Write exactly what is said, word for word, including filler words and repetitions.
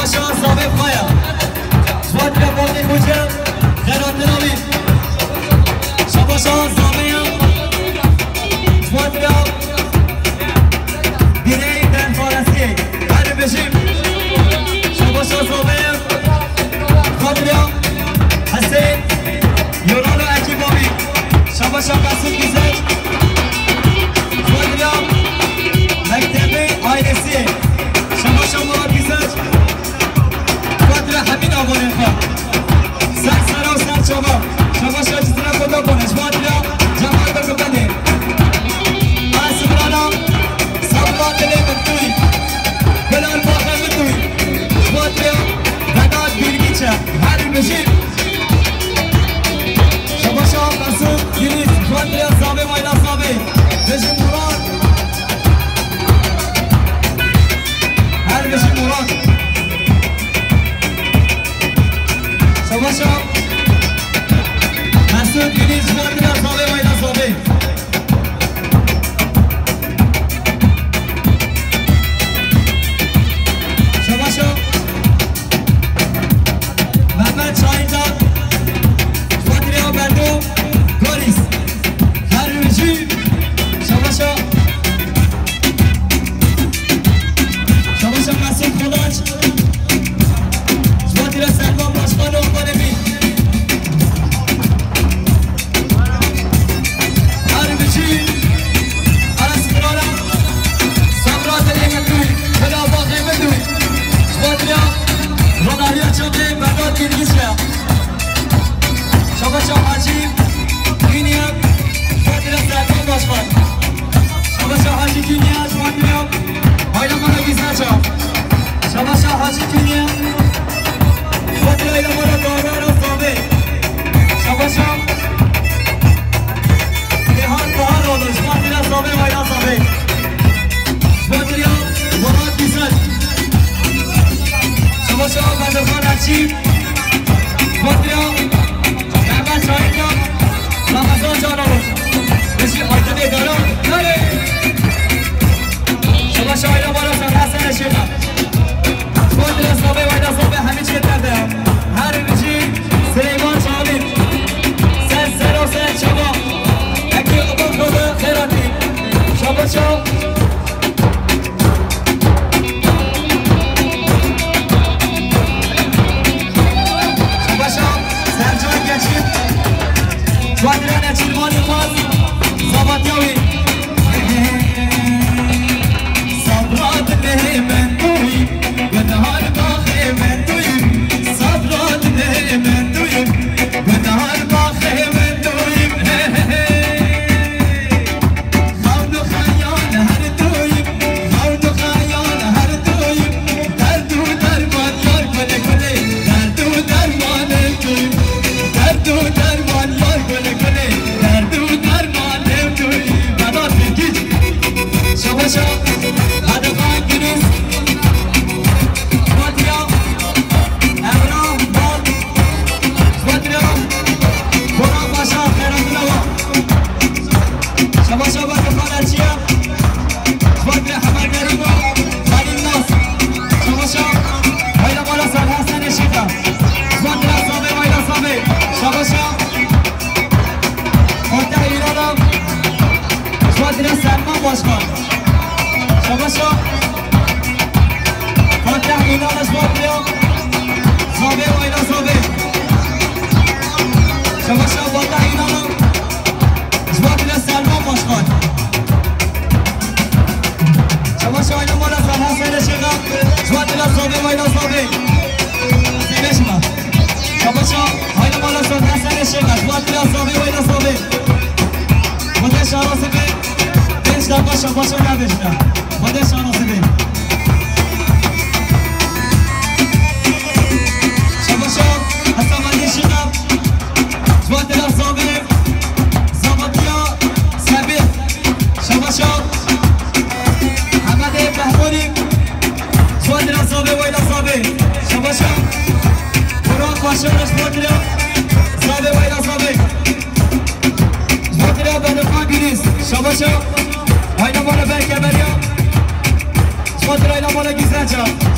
شما صاحب خوایا سواد را باقی کجا خیرات نامی شما شما صاحبیم سواد را دیره دن فارسی هر بشیم شما شما صاحبیم سواد را حسین یوران و عجیبامی شما شما قصد گیزش سواد را مکتب آیرسی شما شما گیزش سواد را همین آوارین خواه سر سر و سر شما شما شما جزنه خدا کنه سواد را جمال بگو بنده سبرانا سبرا دلی من توی بلال باقی من توی سواد را رداد بیرگی چه هر بشیم شما شما قصد گیریز سواد را صابه مایلا صابه بشیم مراد هر بشیم مراد شما شما قصد گیریز سواد را صابه مایلا صابه محمد شاهین جان سوادریا بندو گاریس هر روزی شما شما شما شما مسیح خداج سوادریا سلمان باشخان و خانمی هر روزی عرص قرارم سمرات لیمتوی بلا باقی مدوی سوادریا رونالیا چوبه برداد گیرگیشه شما شما حاجی گینیم سوادریا سلمان باشخان شما شما حاجی گینیم سوادریا هایلا مانا گیزنه چا شما شما حاجی گینیم سوادریا هایلا مانا داران و صابه شما شما ریحان بهار آدو سوادریا صابه هایلا صابه سوادریا مراد گیزن شما شما بندرخان عجیب سوادریا محمد شاهین جان رمضان جان آروز بشی آیتنه دارم نره شما شما اینا بالا شد حسن شیخم سوادریا صابه ویدا صابه همه چیه کرده هر بشی سلیمان شامین سر سر و سر شما اکی قبول خوبه خیراتی شما شما سوادریا نچیلمانی خواست صابتیاوی صبرات له من توی بنهار باخه من توی صبرات له من توی بنهار باخه من توی خود و خیال هر توی خود و خیال هر توی درد و درمان یار کنه کنه درد و درمان توی درد و درمان یار کنه کنه درد و درمان توی بابا بگید شما شما هدفان گریز سوادریا امرام بال سوادریا برام باشا خیرات نوا شما شما هدفان ارچیا سوادریا همه گریب و خلیل ناس شما شما ویلا بالا سر حسن شیخم سوادریا صابه ویلا صابه شما شما خورده ایرانم سوادریا سلمان باشخان شما شما خورده ایران سوادریا صابه ویلا صابه شما شما خورده ایرانم سوادریا سلمان باشخان شما شما اینا مالا سر حسن شیخم سوادریا صابه ویلا صابه سیبه شما شما شما اینا مالا سر حسن شیخم سوادریا صابه ویلا صابه خودش شراسه به پنج دقیقه شما شما نداشتم خودش شراسه به شما شما حسن مندی شیخم سوادریا صابه زابطیا سبیل شما شما حمد بهبونی سوادریا صابه ویلا صابه شما شما قرآن باشانش سوادریا صابه ویلا صابه سوادریا بندرخان گریز شما شما اینا بالا برکه بریا سوادریا اینا بالا گیزنچا